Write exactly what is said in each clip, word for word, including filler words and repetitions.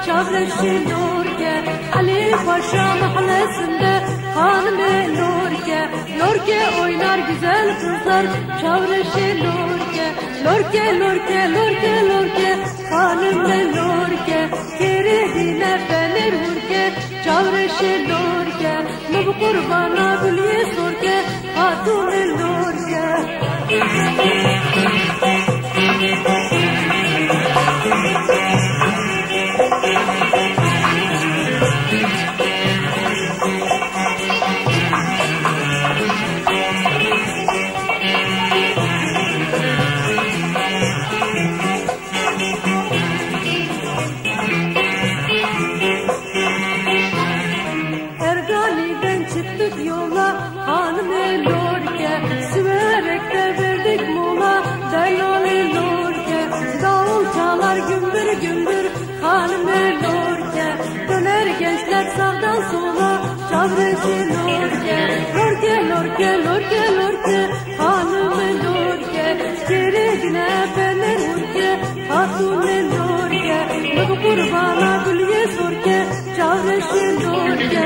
çavreşi Lorke, Ali Paşa mahallesinde hanımı Lorke, Lorke oynar güzel kızlar, çavreşi Lorke, Lorke, Lorke, Lorke, Lorke, hanımı Lorke, kerehine benir hurke, çavreşi Lorke, bu kurbana gülye sorke, hatun Lorke. Ergani'den çıktık yola, hanım-ı Lorke, Süverek'te verdik mola, Delal-ı Lorke, davul çalar gümbür gümbür, hanım-ı Lorke, döner gençler sağdan sola, çavreşi Lorke, Lorke, Lorke, Lorke, Lorke, hanım-ı Lorke, kerehine benir hurke, hatun-ı Lorke, bu kurbana gülye sorke, çavreşi Lorke.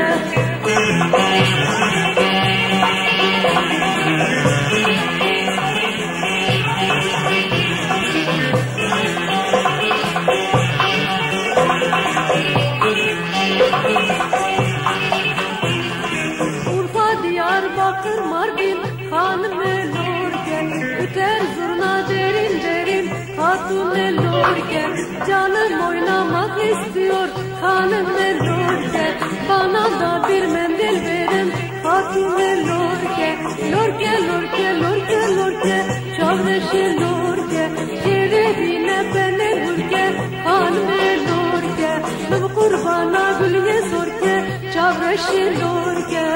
Urfa, Diyarbakır, Mardin, hanım-ı Lorke, üter zurna derin derin, hatun-ı Lorke, canım oynamak istiyor, hanım-ı Lorke, bana da bir mendil verin, hatun-ı Lorke, Lorke, Lorke, Lorke, Lorke, çavreşi Lorke, kerehine benir hurke, hanım-ı Lorke, bu kurbana gülye sorke, çavreşi Lorke.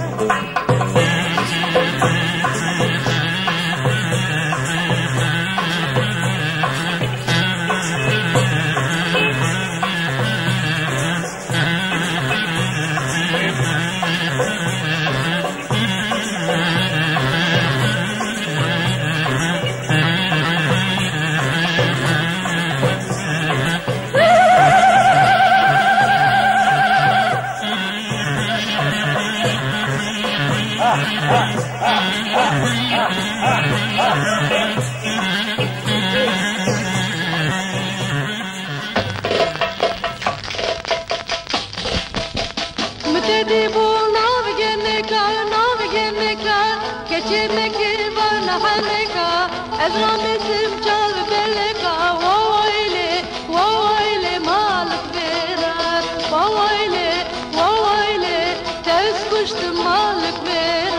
Mütedi bu navgeneka, navgeneka, geçirmeki bana haneka, ezramesim çal beleka, vavayle, vavayle malık verer, vavayle, vavayle, tez kuştu malık verer.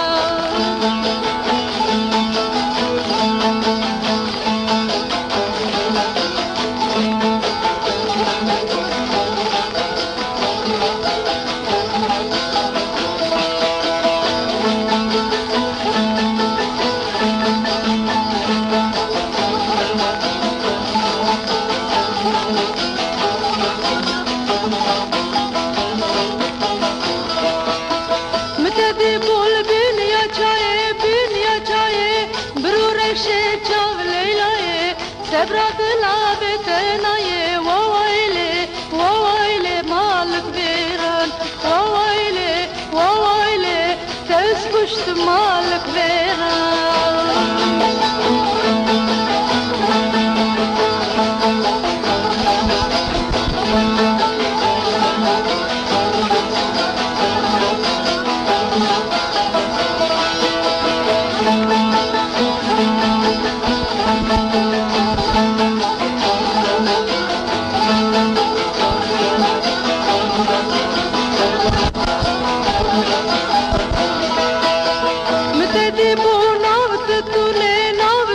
Sebrat la betenaye, vavayle, vavayle malık veren, vavayle, vavayle, tez kuştu malık veren.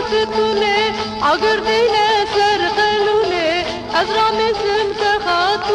Agar dile ser khalune, azra mislim se khat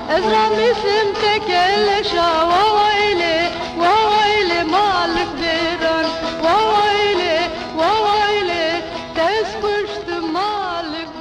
ازرع مسمتك الشا وويلي وويلي مالك بيران وويلي وويلي تسكشت مالك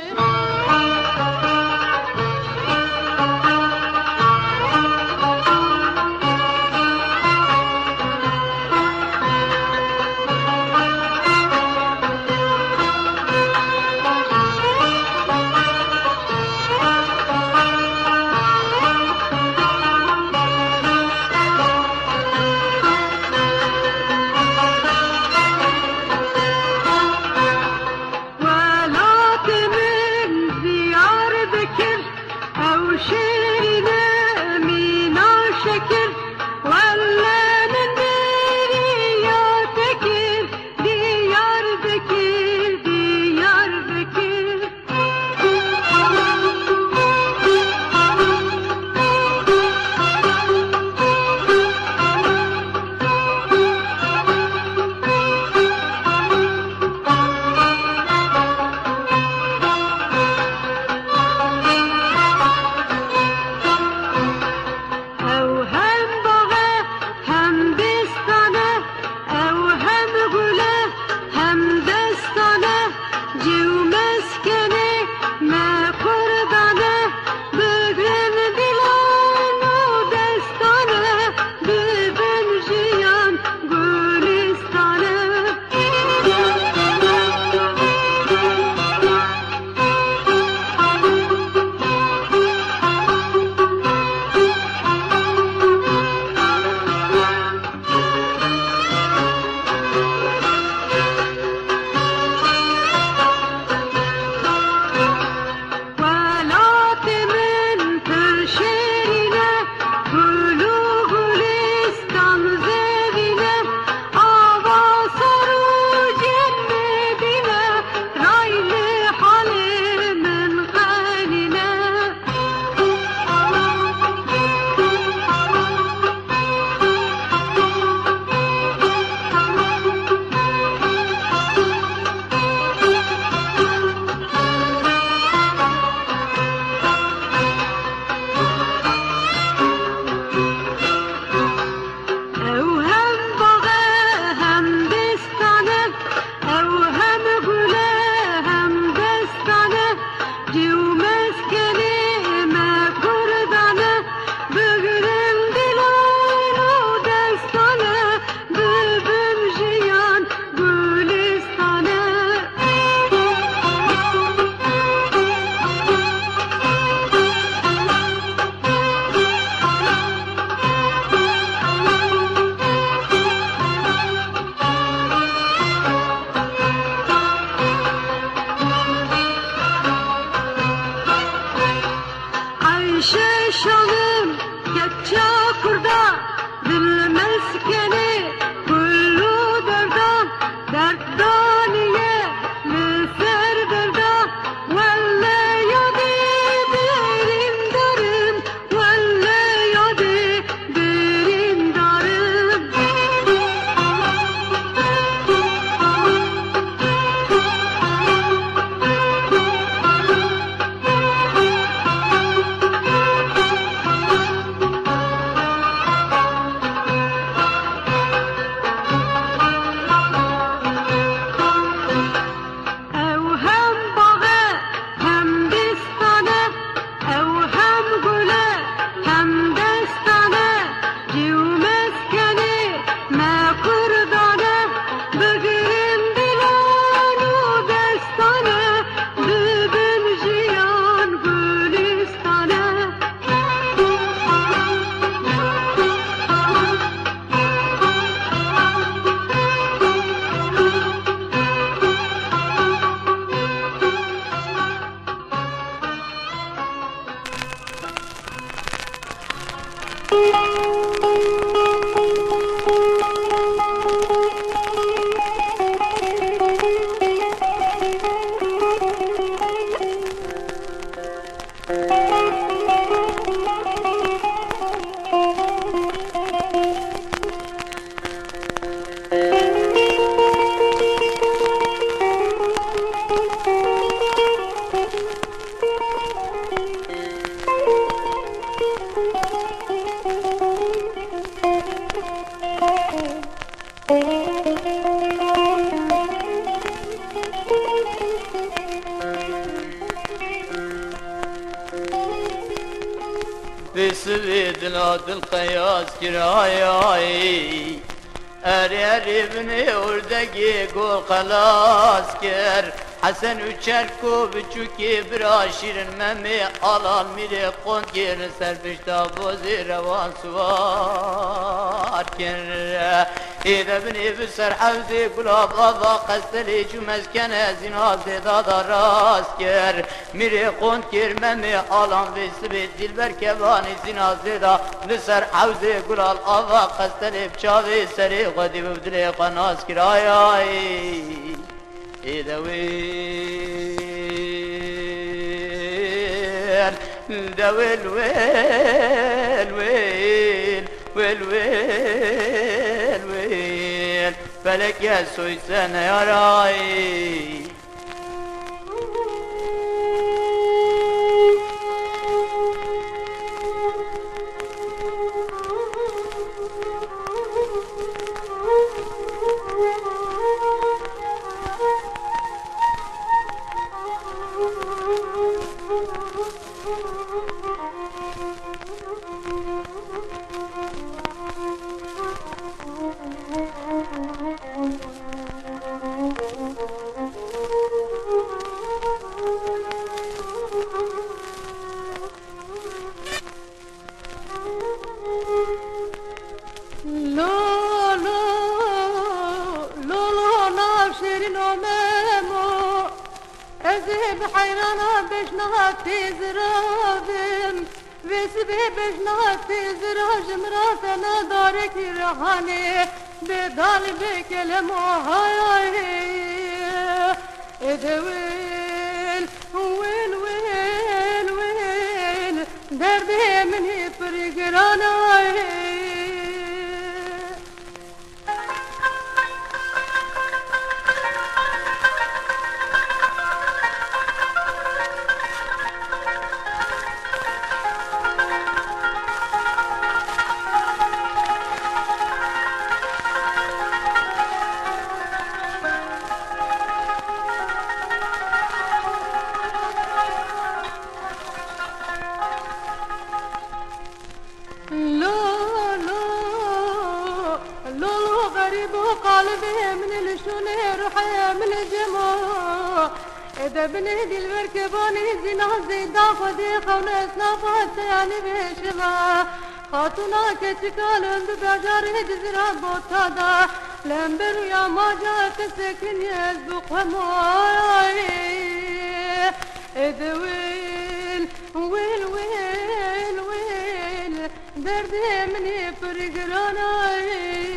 شانم گچا کردا دل مسکنه کلو دردان دردانیه لسر دردان ولی یادی بریم دارم ولی یادی بریم دارم في سويد ناد القياس كراياي اري اري بني وردقي قول خلاص كر حسن وچركو بچوكي براشير ممي علال ميري قون كير سربشتا بوزي روان سوار كر إذا بني بسر حوزي قلاب الله قستلي جو مسكنة زنازي دادا راس كر ميري قون كير ممي علال بسبت دلبر كباني زنازي دا بسر حوزي قلاب الله قستلي بچاوي سري غدي ببدلي قناس كر آي آي إذا ويل دا ويل ويل ويل ويل ويل ويل فلك يا سويسان يا راي حيرانا بجنها تزرابم وسبي بجنها تزراج مراتنا دارك رهاني بدال بكلم هاي ادويل ويل ويل ويل دردي مني فرقرانا إذا بنهدي المركباني زينا زيدا خدي خونس نفات يعني بشما خاتونا كتكالن ببجاري دزرا بوتادا لمبرو يا ماجا تسكن يزبق هماي إذا ويل ويل ويل ويل دردي مني فرقراناي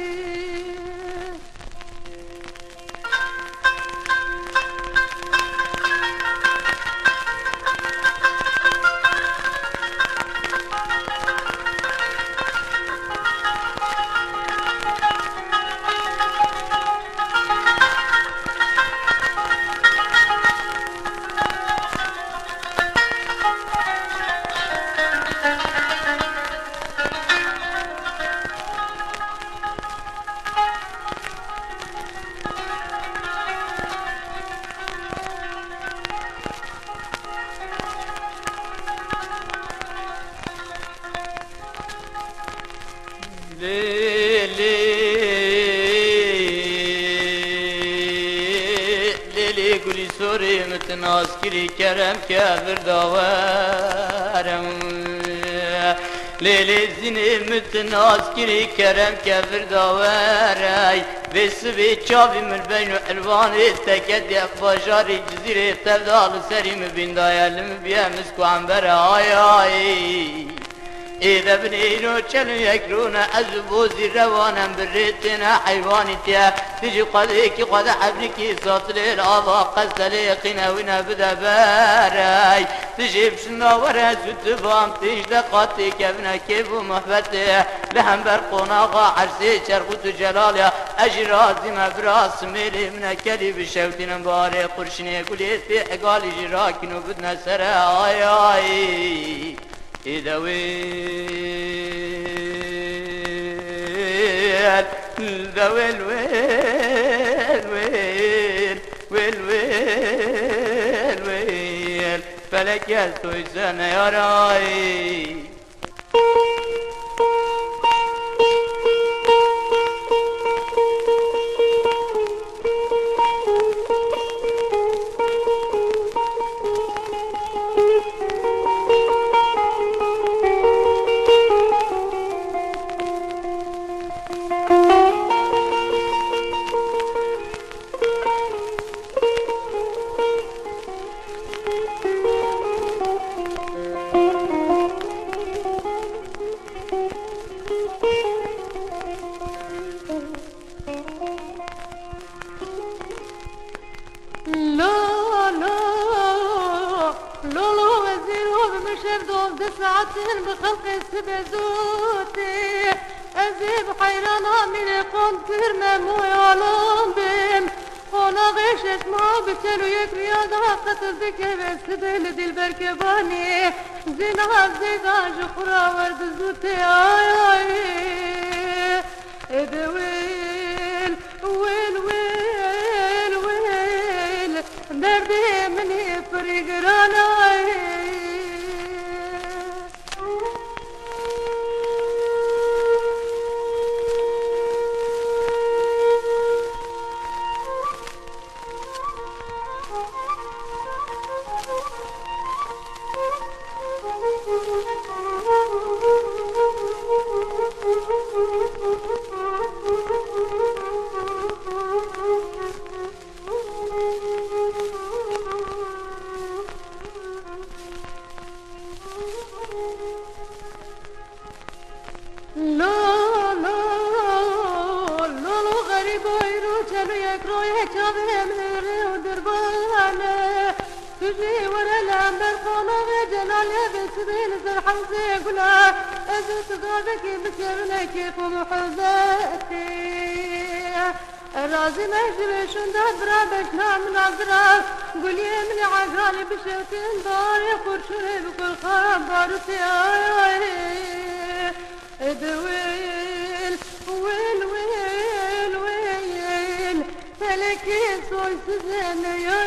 ناسكري كرم كافر داورم ليلي زيني متناسكري كرم كافر داوري بسبي چاوي من بين الواني تكد بجاري جزيري تبدال سريم بين دايلم بيمسكو عنبر آي آي إذا بنينو چلو يكرون أزبوزي روانا بريتنا حيواني تيا تجي قديكي قد حبريكي ساطلي الأضا قسلي قناونا بدا باراي تجي بشنا ورا زدبام تجلقاتي كابنا كيف ومحبتي لهم برقوناغا حرسي شرقوت جلاليا أجرازي مبراس ميلي من كلي بشوتنا باري قرشني قليت في حقالي جراكنو بدنا سرا آي آي إذا ويل ذا ويل ويل ويل ويل ويل ويل فلك يا سويسان يا راي من بخلق سبزوتي أزيب حيرانا من قند كرمم ويعلم بهم ona geç esma bütelu yek riyada katıl dike ve sıdıl dil berkebani zina zidaj kura vardı zuti ay ay ede wil wil wil wil derdi meni perigran ay رازي مجري شندا برابك نام نظرة قولي من عقالي بشوتين داري قرشوني بكل خراب بارتي ادويل ويل ويل ويل فلكي صوي سزن يا